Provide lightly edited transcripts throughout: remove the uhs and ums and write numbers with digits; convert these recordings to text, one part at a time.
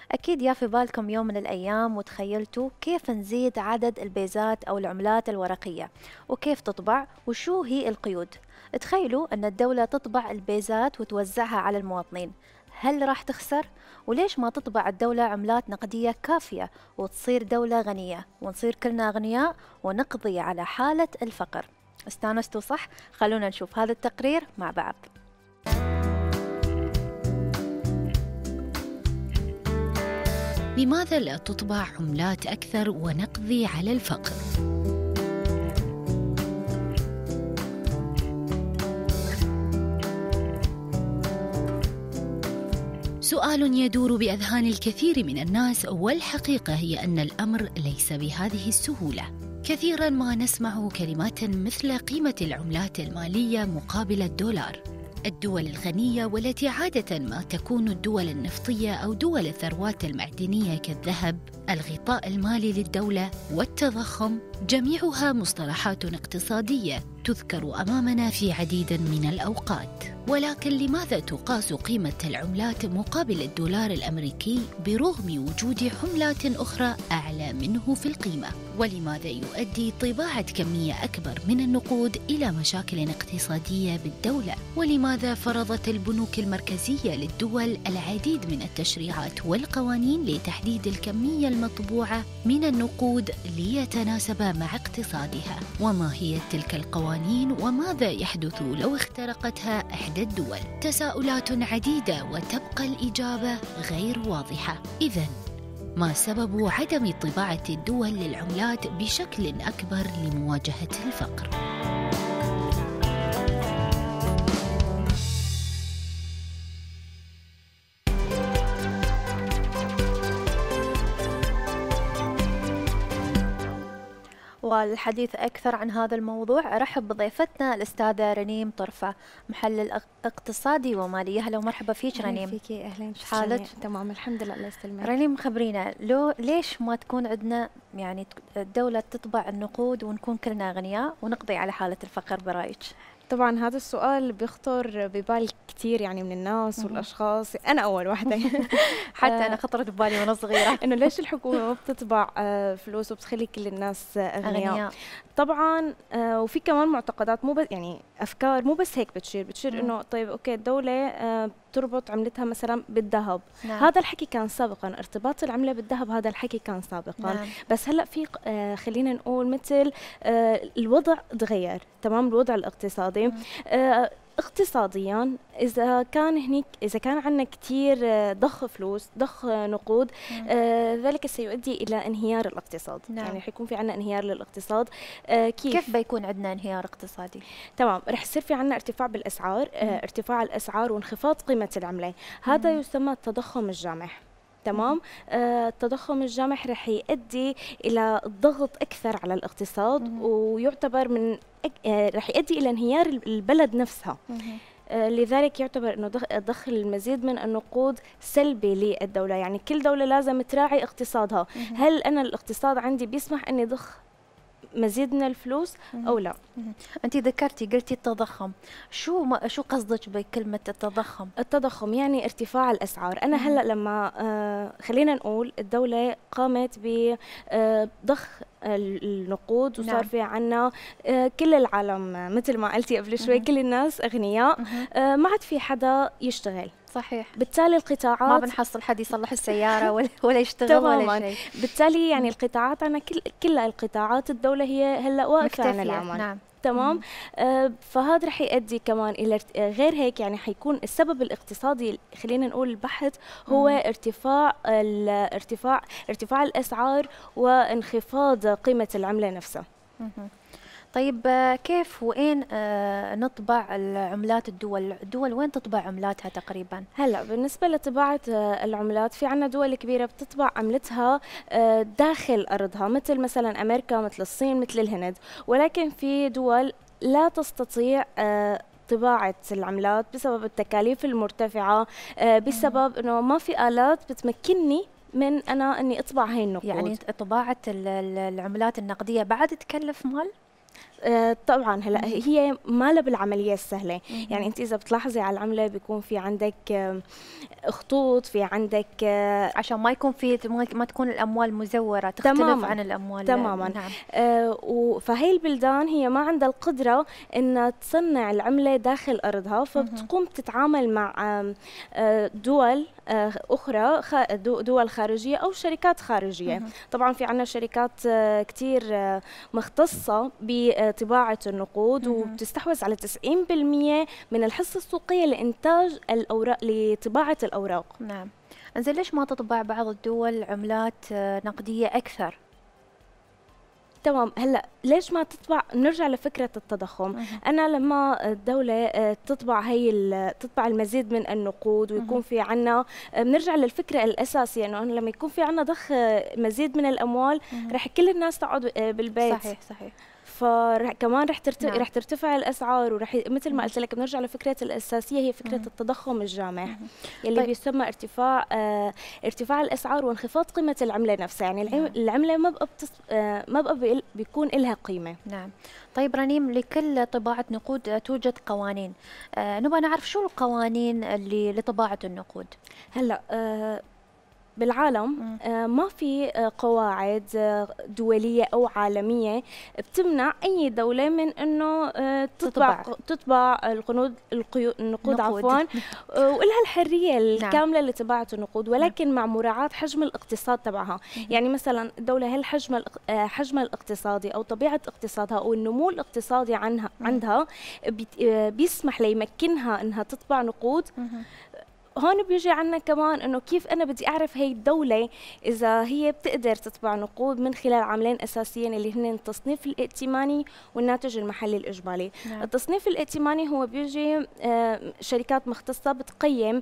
أكيد يا في بالكم يوم من الأيام وتخيلتوا كيف نزيد عدد البيزات أو العملات الورقية وكيف تطبع وشو هي القيود. تخيلوا أن الدولة تطبع البيزات وتوزعها على المواطنين، هل راح تخسر؟ وليش ما تطبع الدولة عملات نقدية كافية وتصير دولة غنية ونصير كلنا أغنياء ونقضي على حالة الفقر؟ استانستوا صح؟ خلونا نشوف هذا التقرير مع بعض. لماذا لا تطبع عملات أكثر ونقضي على الفقر؟ سؤال يدور بأذهان الكثير من الناس، والحقيقة هي أن الأمر ليس بهذه السهولة. كثيراً ما نسمع كلمات مثل قيمة العملات المالية مقابل الدولار. الدول الغنية والتي عادة ما تكون الدول النفطية أو دول الثروات المعدنية كالذهب، الغطاء المالي للدولة والتضخم، جميعها مصطلحات اقتصادية تذكر أمامنا في عديد من الأوقات. ولكن لماذا تقاس قيمة العملات مقابل الدولار الأمريكي برغم وجود عملات أخرى أعلى منه في القيمة؟ ولماذا يؤدي طباعة كمية أكبر من النقود إلى مشاكل اقتصادية بالدولة؟ ولماذا فرضت البنوك المركزية للدول العديد من التشريعات والقوانين لتحديد الكمية المطبوعة من النقود ليتناسب مع اقتصادها؟ وما هي تلك القوانين وماذا يحدث لو اخترقتها إحدى الدول؟ تساؤلات عديدة وتبقى الإجابة غير واضحة. إذن ما سبب عدم طباعة الدول للعملات بشكل أكبر لمواجهة الفقر؟ والحديث أكثر عن هذا الموضوع أرحب بضيفتنا الأستاذة رنيم طرفة، محلل اقتصادي ومالي. أهلا ومرحبا فيك رنيم. فيكي أهلا. حالك؟ تمام الحمد لله، الله يسلمك. رنيم خبرينا ليش ما تكون عندنا يعني الدولة تطبع النقود ونكون كلنا أغنياء ونقضي على حالة الفقر برأيك؟ طبعا هذا السؤال بيخطر ببال كثير يعني من الناس والاشخاص، انا اول واحده. حتى انا خطرت ببالي وانا صغيره انه ليش الحكومه ما بتطبع فلوس وبتخلي كل الناس اغنياء. طبعا وفي كمان معتقدات، مو بس يعني افكار، مو بس هيك بتشير انه طيب اوكي الدوله تربط عملتها مثلا بالذهب. نعم. هذا الحكي كان سابقا، ارتباط العمله بالذهب هذا الحكي كان سابقا. نعم. بس هلا في خلينا نقول مثل الوضع تغير تمام، الوضع الاقتصادي. اقتصاديا اذا كان عندنا كثير ضخ فلوس، ضخ نقود، ذلك سيؤدي الى انهيار الاقتصاد. نعم. يعني حيكون في عندنا انهيار للاقتصاد. كيف بيكون عندنا انهيار اقتصادي؟ تمام، رح يصير في عندنا ارتفاع بالاسعار، ارتفاع الاسعار وانخفاض قيمه العمله. هذا يسمى التضخم الجامح. تمام. التضخم الجامح رح يؤدي الى الضغط اكثر على الاقتصاد، ويعتبر من رح يؤدي الى انهيار البلد نفسها. لذلك يعتبر انه دخل المزيد من النقود سلبي للدوله. يعني كل دوله لازم تراعي اقتصادها. هل انا الاقتصاد عندي بيسمح اني ضخ مزيد من الفلوس او لا؟ انت قلتي التضخم، شو قصدك بكلمه التضخم؟ التضخم يعني ارتفاع الاسعار. انا هلا لما خلينا نقول الدوله قامت بضخ النقود وصار في عنا كل العالم مثل ما قلتي قبل شوي كل الناس اغنياء، ما عاد في حدا يشتغل. صحيح. بالتالي القطاعات ما بنحصل حد يصلح السيارة ولا يشتغل ولا شيء. بالتالي يعني القطاعات عنا كل القطاعات الدولة هي هلا واقفة عن العمل. نعم. تمام. فهذا رح يؤدي كمان الى غير هيك، يعني حيكون السبب الاقتصادي خلينا نقول البحث هو ارتفاع الاسعار وانخفاض قيمة العملة نفسها. طيب كيف وين نطبع العملات؟ الدول وين تطبع عملاتها تقريبا؟ هلا بالنسبة لطباعة العملات، في عنا دول كبيرة بتطبع عملتها داخل أرضها، مثلا أمريكا، مثل الصين، مثل الهند. ولكن في دول لا تستطيع طباعة العملات بسبب التكاليف المرتفعة، بسبب أنه ما في آلات بتمكنني من أنا أني أطبع هاي النقود. يعني طباعة العملات النقدية بعد تكلف مال؟ طبعا هلا هي ما لها بالعمليه السهله، يعني انت اذا بتلاحظي على العمله بيكون في عندك خطوط، في عندك عشان ما يكون في ما تكون الاموال مزوره، تختلف تماما عن الاموال. تماما. نعم. فهي البلدان هي ما عندها القدره انها تصنع العمله داخل ارضها، فبتقوم تتعامل مع دول اخرى، دول خارجيه او شركات خارجيه. طبعا في عندنا شركات كثير مختصه بطباعه النقود، وبتستحوذ على 90% من الحصه السوقيه لانتاج الاوراق، لطباعه الاوراق. نعم. انزين ليش ما تطبع بعض الدول عملات نقديه اكثر؟ تمام. هلا ليش ما تطبع؟ نرجع لفكره التضخم. انا لما الدوله تطبع المزيد من النقود ويكون في عنا، بنرجع للفكره الاساسيه انه لما يكون في عنا ضخ مزيد من الاموال رح كل الناس تقعد بالبيت. صحيح صحيح. فكمان رح نعم. رح ترتفع الاسعار، ورح مثل ما قلت لك بنرجع لفكره الاساسيه هي فكره التضخم الجامح اللي طيب. بيسمى ارتفاع الاسعار وانخفاض قيمه العمله نفسها. يعني العمله ما بقى بيكون لها قيمه. نعم. طيب رنيم، لكل طباعه نقود توجد قوانين، نبغى نعرف شو القوانين اللي لطباعه النقود. هلا بالعالم ما في قواعد دولية أو عالمية بتمنع أي دولة من أنه تطبع النقود عفوا ولها الحرية الكاملة لطباعة النقود، ولكن مع مراعاة حجم الاقتصاد تبعها. يعني مثلا الدولة هل حجم الاقتصادي أو طبيعة اقتصادها أو النمو الاقتصادي عندها بيسمح ليمكنها أنها تطبع نقود. هون بيجي عنا كمان انه كيف انا بدي اعرف هي الدولة اذا هي بتقدر تطبع نقود من خلال عاملين اساسيين اللي هن التصنيف الائتماني والناتج المحلي الاجمالي. نعم. التصنيف الائتماني هو بيجي شركات مختصة بتقيم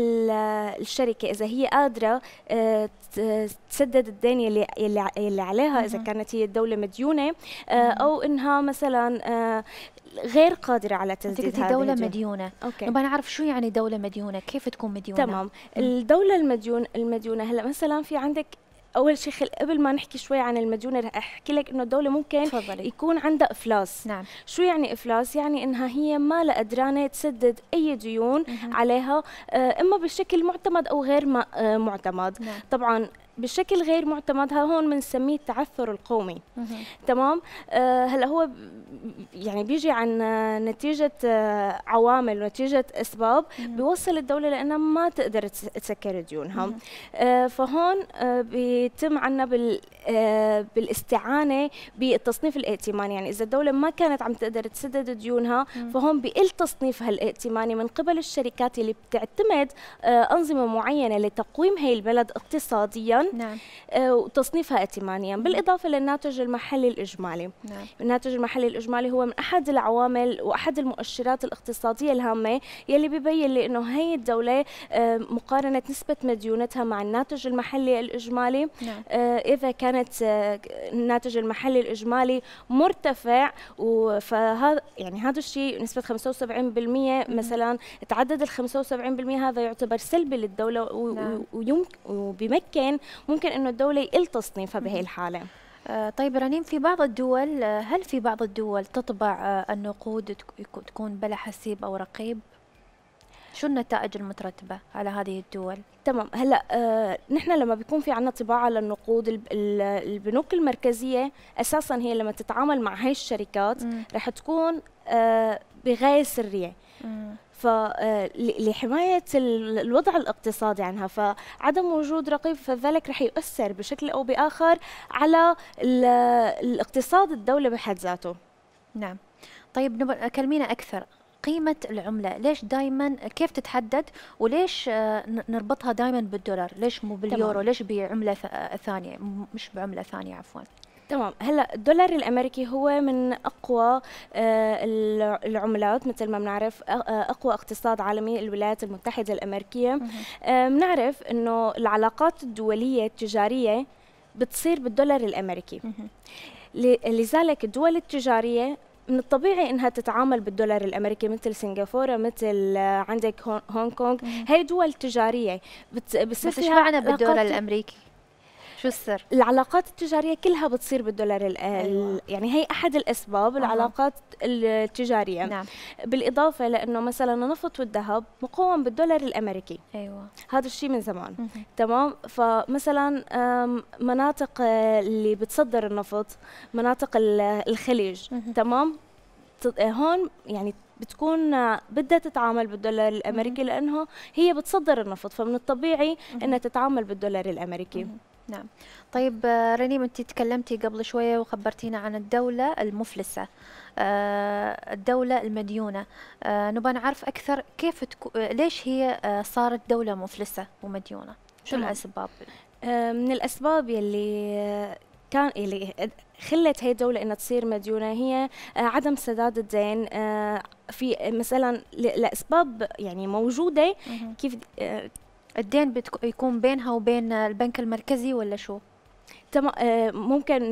الشركة اذا هي قادرة تسدد الدين اللي عليها، اذا كانت هي الدولة مديونة او انها مثلا غير قادرة على تسديد هذه دولة مديونة. نبغى نعرف شو يعني دولة مديونة، كيف تكون مديونة؟ تمام. الدولة المديونة هلا مثلا في عندك أول شيء قبل ما نحكي شوي عن المديونة رح أحكي لك إنه الدولة ممكن يكون عندها إفلاس. نعم. شو يعني إفلاس؟ يعني إنها هي ما لا قدرانة تسدد أي ديون عليها، إما بشكل معتمد أو غير معتمد. نعم. طبعا بشكل غير معتمد هون بنسميه التعثر القومي. تمام. هلا هو يعني بيجي عن نتيجة عوامل ونتيجة أسباب بيوصل الدولة لأنها ما تقدر تسكر ديونها. فهون بيتم عنا بالاستعانة بالتصنيف الائتماني. يعني إذا الدولة ما كانت عم تقدر تسدد ديونها فهون بيقل تصنيفها الائتماني من قبل الشركات اللي بتعتمد أنظمة معينة لتقويم هي البلد اقتصاديا. نعم. وتصنيفها ائتمانيا، بالإضافة للناتج المحلي الإجمالي. نعم. الناتج المحلي الإجمالي هو من أحد العوامل وأحد المؤشرات الاقتصادية الهامة يلي بيبين لي إنه هي الدولة مقارنة نسبة مديونتها مع الناتج المحلي الإجمالي. نعم. إذا كانت الناتج المحلي الإجمالي مرتفع، فهذا يعني هذا الشيء نسبة 75% مثلا، تعدد ال 75% هذا يعتبر سلبي للدولة. نعم. وبمكن ممكن انه الدولة يقل تصنيفها بهي الحالة. طيب رنيم، في بعض الدول، هل في بعض الدول تطبع النقود تكون بلا حسيب او رقيب؟ شو النتائج المترتبة على هذه الدول؟ تمام. هلا نحن لما بيكون في عنا طباعة للنقود، البنوك المركزية اساسا هي لما تتعامل مع هاي الشركات رح تكون بغاية سرية. فلحماية الوضع الاقتصادي عنها، فعدم وجود رقيب فذلك رح يؤثر بشكل أو بآخر على الاقتصاد الدولة بحد ذاته. نعم. طيب كلمينا أكثر، قيمة العملة ليش دائما، كيف تتحدد، وليش نربطها دائما بالدولار؟ ليش مو باليورو؟ تمام. ليش بعملة ثانية، مش بعملة ثانية عفوا؟ تمام. هلا الدولار الامريكي هو من اقوى العملات، مثل ما بنعرف اقوى اقتصاد عالمي الولايات المتحده الامريكيه. بنعرف انه العلاقات الدوليه التجاريه بتصير بالدولار الامريكي. لذلك الدول التجاريه من الطبيعي انها تتعامل بالدولار الامريكي، مثل سنغافوره، مثل عندك هونغ كونغ. هي دول تجاريه بس ايش معنى بالدولار الامريكي؟ شو السر؟ العلاقات التجارية كلها بتصير بالدولار أيوة. يعني هي أحد الأسباب العلاقات التجارية. نعم. بالإضافة لأنه مثلا النفط والذهب مقوم بالدولار الأمريكي. أيوة. هذا الشيء من زمان. تمام. فمثلا مناطق اللي بتصدر النفط، مناطق الخليج، تمام، هون يعني بتكون بدها تتعامل بالدولار الامريكي لانه هي بتصدر النفط، فمن الطبيعي انها تتعامل بالدولار الامريكي. نعم. طيب رنيم، انت تكلمتي قبل شويه وخبرتينا عن الدوله المفلسه، الدوله المديونه، نبغى نعرف اكثر كيف ليش هي صارت دوله مفلسه ومديونه؟ شو الاسباب؟ من الاسباب اللي خلت هي الدولة إنها تصير مديونة هي عدم سداد الدين، في مثلا لأسباب يعني موجودة. كيف الدين يكون بينها وبين البنك المركزي ولا شو؟ ممكن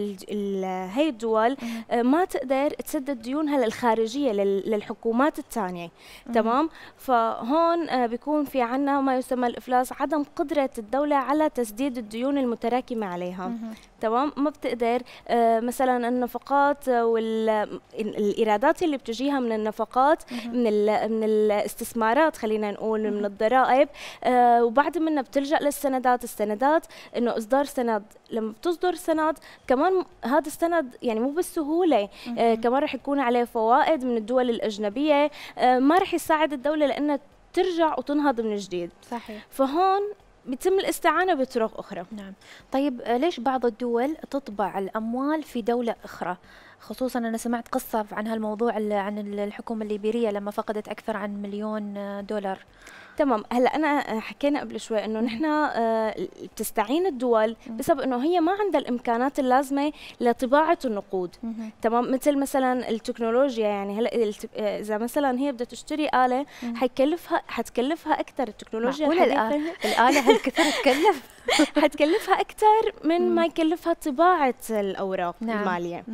هي الدول ما تقدر تسدد ديونها الخارجية للحكومات الثانية. تمام. فهون بيكون في عنا ما يسمى الإفلاس، عدم قدرة الدولة على تسديد الديون المتراكمة عليها. تمام. ما بتقدر مثلا النفقات والإيرادات اللي بتجيها من النفقات من الاستثمارات، خلينا نقول من الضرائب، وبعد منها بتلجأ للسندات. السندات إنه إصدار سند، لما بتصدر سند كمان هذا السند يعني مو بالسهولة، كمان رح يكون عليه فوائد من الدول الأجنبية، ما رح يساعد الدولة لأنها ترجع وتنهض من جديد. صحيح. فهون بيتم الاستعانة بطرق أخرى. نعم. طيب ليش بعض الدول تطبع الأموال في دولة أخرى؟ خصوصا أنا سمعت قصة عن هالموضوع عن الحكومة الليبيرية لما فقدت أكثر عن $1,000,000. تمام. هلا انا حكينا قبل شوي انه نحن بتستعين الدول بسبب انه هي ما عندها الامكانات اللازمه لطباعه النقود. تمام. مثل مثلا التكنولوجيا، يعني هلا اذا مثلا هي بدها تشتري آلة حتكلفها اكثر. التكنولوجيا الآلة هالكثر تكلف حتكلفها اكثر من ما يكلفها طباعه الاوراق الماليه.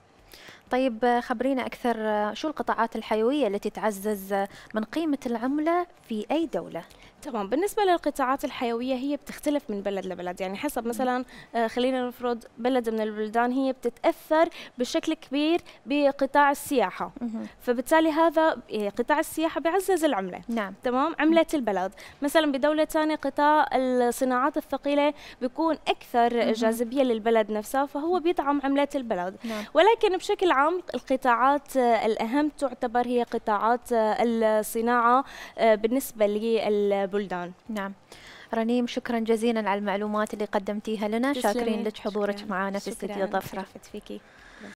طيب خبرينا أكثر، شو القطاعات الحيوية التي تعزز من قيمة العملة في أي دولة؟ تمام. بالنسبة للقطاعات الحيوية هي بتختلف من بلد لبلد، يعني حسب مثلا خلينا نفرض بلد من البلدان هي بتتأثر بشكل كبير بقطاع السياحة، فبالتالي هذا قطاع السياحة بيعزز العملة. نعم. تمام. عملة البلد. مثلا بدولة ثانية قطاع الصناعات الثقيلة بيكون أكثر جاذبية للبلد نفسها، فهو بيدعم عملة البلد. نعم. ولكن بشكل عام القطاعات الأهم تعتبر هي قطاعات الصناعة بالنسبة للبلدان. نعم. رنيم، شكرا جزيلا على المعلومات اللي قدمتيها لنا، شاكرين لك حضورك معنا في استديو ظفرة.